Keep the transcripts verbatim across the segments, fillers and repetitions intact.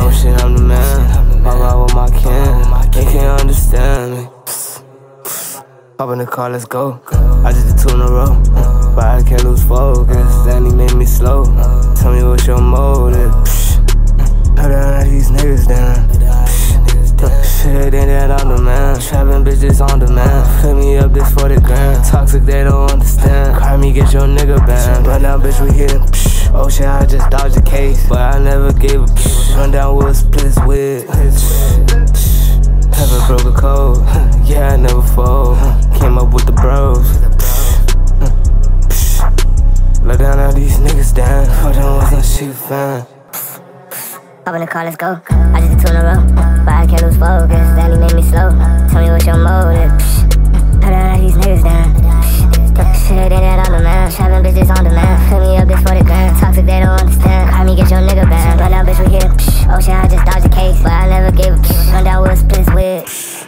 Oh shit, I'm the man. Pop out with my can. They can't understand me. Hop in the car, let's go. I just did two in a row, but I can't lose focus. Then he made me slow. Tell me what's your motive. Hold on, these niggas down. Shit, ain't that I'm the man. Trapping bitches on demand. Put me up this for the gram. Toxic, they don't understand. Cry me, get your nigga banned. Run down, bitch, we hit him. Oh shit, I just dodged the case, but I never gave a psh. Run down with a split with. Haven't broke a code. Yeah, I never fold. Came up with the bros. Look down all these niggas down. Fuck them was no shit fan. Hop in the car, let's go. I just did two in a row, but I can't lose focus. Then he made me slow. Tell me what's your motive. Hold on, all these niggas down. Shit, ain't that I'm the man. Trapping bitches on demand. Put me up this for the gram. Toxic, they don't understand. Cry me, get your nigga banned. Run down, bitch, we hit him. Oh shit, I just dodged the case, but I never gave a psh. Run down with a split with.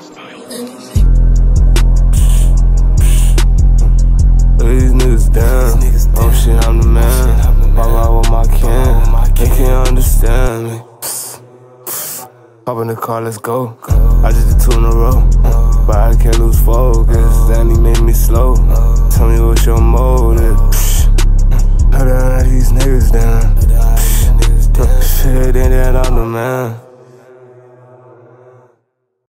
These niggas down. Oh shit, I'm the man. Pop out with my can. They can't understand me. Hop in the car, let's go. I just did two in a row, but I can't lose focus. Then he made me slow. Tell me what's your motive. Hold on, these niggas down. Shit, ain't that I'm the man.